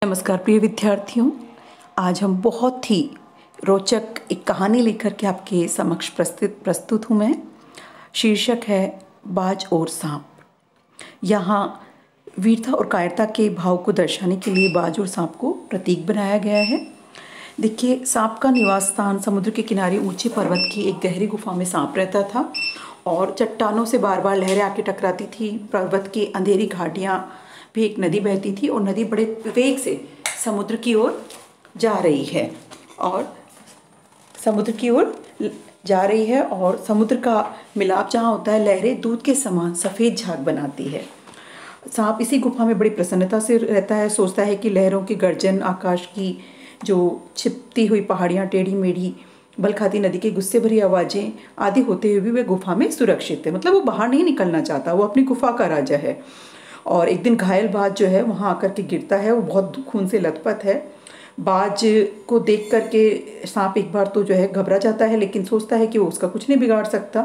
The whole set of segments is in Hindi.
नमस्कार प्रिय विद्यार्थियों। आज हम बहुत ही रोचक एक कहानी लेकर के आपके समक्ष प्रस्तुत हूँ मैं। शीर्षक है बाज और सांप। यहाँ वीरता और कायरता के भाव को दर्शाने के लिए बाज और सांप को प्रतीक बनाया गया है। देखिए, सांप का निवास स्थान समुद्र के किनारे ऊंचे पर्वत की एक गहरी गुफा में सांप रहता था और चट्टानों से बार बार लहरें आके टकराती थी। पर्वत की अंधेरी घाटियाँ भी एक नदी बहती थी और नदी बड़े वेग से समुद्र की ओर जा रही है और समुद्र का मिलाप जहाँ होता है, लहरें दूध के समान सफ़ेद झाग बनाती है। सांप इसी गुफा में बड़ी प्रसन्नता से रहता है। सोचता है कि लहरों की गर्जन, आकाश की जो छिपती हुई पहाड़ियाँ, टेढ़ी मेढ़ी बल खाती नदी की गुस्से भरी आवाज़ें आदि होते हुए भी वह गुफा में सुरक्षित है। मतलब वो बाहर नहीं निकलना चाहता, वो अपनी गुफा का राजा है। और एक दिन घायल बाज जो है वहाँ आकर के गिरता है। वो बहुत खून से लथपथ है। बाज को देख करके सांप एक बार तो जो है घबरा जाता है, लेकिन सोचता है कि वो उसका कुछ नहीं बिगाड़ सकता।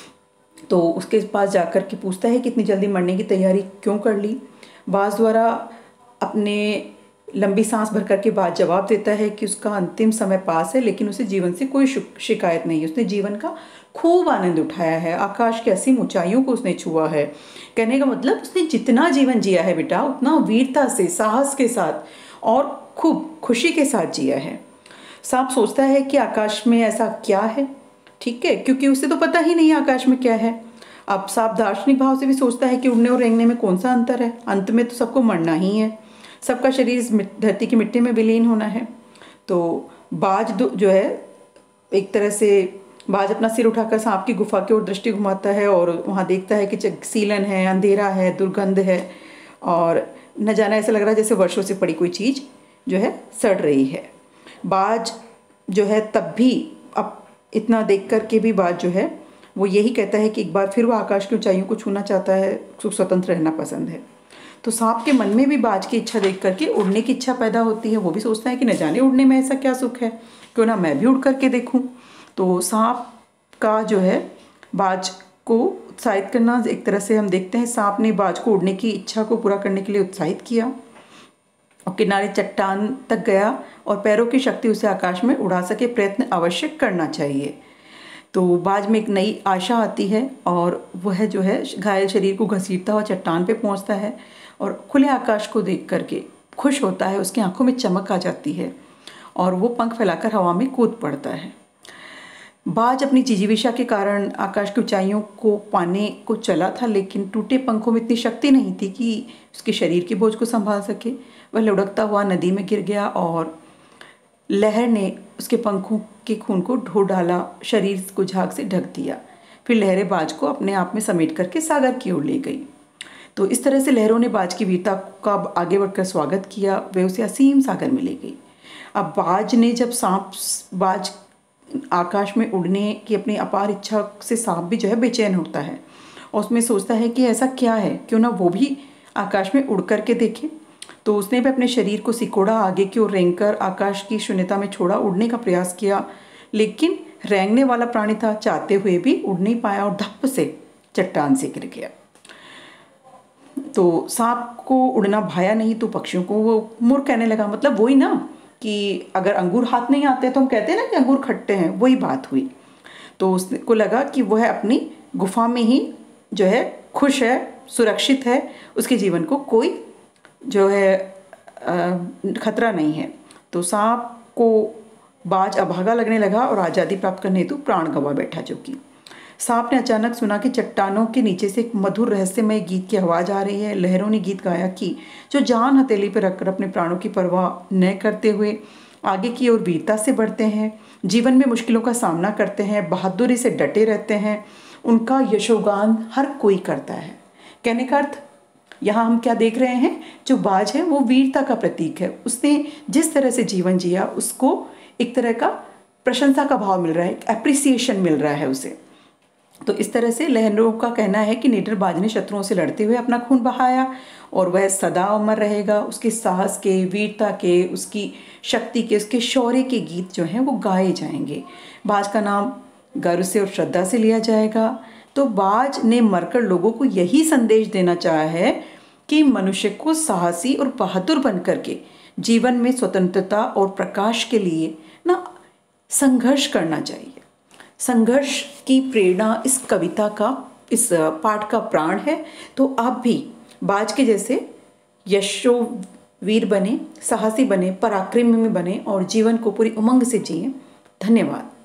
तो उसके पास जाकर के पूछता है कि इतनी जल्दी मरने की तैयारी क्यों कर ली। बाज द्वारा अपने लंबी सांस भर करके बाज जवाब देता है कि उसका अंतिम समय पास है, लेकिन उसे जीवन से कोई शिकायत नहीं है। उसने जीवन का खूब आनंद उठाया है। आकाश की असीम ऊंचाइयों को उसने छुआ है। कहने का मतलब, उसने जितना जीवन जिया है बेटा, उतना वीरता से, साहस के साथ और खूब खुशी के साथ जिया है। सांप सोचता है कि आकाश में ऐसा क्या है, ठीक है, क्योंकि उसे तो पता ही नहीं आकाश में क्या है। अब सांप दार्शनिक भाव से भी सोचता है कि उड़ने और रेंगने में कौन सा अंतर है। अंत में तो सबको मरना ही है। सबका शरीर इस धरती की मिट्टी में विलीन होना है। तो बाज जो है, एक तरह से बाज अपना सिर उठाकर सांप की गुफा की ओर दृष्टि घुमाता है और वहाँ देखता है कि सीलन है, अंधेरा है, दुर्गंध है और न जाना ऐसा लग रहा है जैसे वर्षों से पड़ी कोई चीज़ जो है सड़ रही है। बाज जो है तब भी, अब इतना देख कर के भी बाज जो है वो यही कहता है कि एक बार फिर वो आकाश की ऊंचाइयों को छूना चाहता है, स्वतंत्र रहना पसंद है। तो सांप के मन में भी बाज की इच्छा देख करके उड़ने की इच्छा पैदा होती है। वो भी सोचता है कि न जाने उड़ने में ऐसा क्या सुख है, क्यों ना मैं भी उड़ करके देखूं। तो सांप का जो है बाज को उत्साहित करना, एक तरह से हम देखते हैं सांप ने बाज को उड़ने की इच्छा को पूरा करने के लिए उत्साहित किया और किनारे चट्टान तक गया और पैरों की शक्ति उसे आकाश में उड़ा सके प्रयत्न अवश्य करना चाहिए। तो बाज में एक नई आशा आती है और वह जो है घायल शरीर को घसीटता हुआ चट्टान पे पहुंचता है और खुले आकाश को देख करके खुश होता है। उसकी आंखों में चमक आ जाती है और वो पंख फैलाकर हवा में कूद पड़ता है। बाज अपनी जिजीविषा के कारण आकाश की ऊंचाइयों को पाने को चला था, लेकिन टूटे पंखों में इतनी शक्ति नहीं थी कि उसके शरीर के बोझ को संभाल सके। वह लुढ़कता हुआ नदी में गिर गया और लहर ने उसके पंखों के खून को ढो डाला, शरीर को झाग से ढक दिया। फिर लहरें बाज को अपने आप में समेट करके सागर की ओर ले गई। तो इस तरह से लहरों ने बाज की वीरता का आगे बढ़कर स्वागत किया। वे उसे असीम सागर में ले गई। अब बाज ने जब बाज आकाश में उड़ने की अपनी अपार इच्छा से सांप भी जो है बेचैन होता है और उसमें सोचता है कि ऐसा क्या है, क्यों ना वो भी आकाश में उड़ करके देखे। तो उसने भी अपने शरीर को सिकोड़ा, आगे की ओर रेंगकर आकाश की शून्यता में छोड़ा, उड़ने का प्रयास किया, लेकिन रेंगने वाला प्राणी था, चाहते हुए भी उड़ नहीं पाया और धप्प से चट्टान से गिर गया। तो सांप को उड़ना भाया नहीं तो पक्षियों को वो मुर्ख कहने लगा। मतलब वही ना कि अगर अंगूर हाथ नहीं आते तो हम कहते हैं ना कि अंगूर खट्टे हैं, वही बात हुई। तो उसको लगा कि वह अपनी गुफा में ही जो है खुश है, सुरक्षित है, उसके जीवन को कोई जो है खतरा नहीं है। तो सांप को बाज अभागा लगने लगा और आज़ादी प्राप्त करने हेतु प्राण गंवा बैठा। जो कि सांप ने अचानक सुना कि चट्टानों के नीचे से एक मधुर रहस्यमय गीत की आवाज़ आ रही है। लहरों ने गीत गाया कि जो जान हथेली पर रखकर अपने प्राणों की परवाह न करते हुए आगे की ओर वीरता से बढ़ते हैं, जीवन में मुश्किलों का सामना करते हैं, बहादुरी से डटे रहते हैं, उनका यशोगान हर कोई करता है। कहने का अर्थ यहाँ हम क्या देख रहे हैं, जो बाज है वो वीरता का प्रतीक है। उसने जिस तरह से जीवन जिया उसको एक तरह का प्रशंसा का भाव मिल रहा है, एप्रिसिएशन मिल रहा है उसे। तो इस तरह से लहरों का कहना है कि निडर बाज ने शत्रुओं से लड़ते हुए अपना खून बहाया और वह सदा अमर रहेगा। उसके साहस के, वीरता के, उसकी शक्ति के, उसके शौर्य के गीत जो हैं वो गाए जाएंगे। बाज का नाम गर्व से और श्रद्धा से लिया जाएगा। तो बाज ने मरकर लोगों को यही संदेश देना चाहा है कि मनुष्य को साहसी और बहादुर बन करके जीवन में स्वतंत्रता और प्रकाश के लिए ना संघर्ष करना चाहिए। संघर्ष की प्रेरणा इस कविता का, इस पाठ का प्राण है। तो आप भी बाज के जैसे यशोवीर बने, साहसी बने, पराक्रमी बने और जीवन को पूरी उमंग से जिए। धन्यवाद।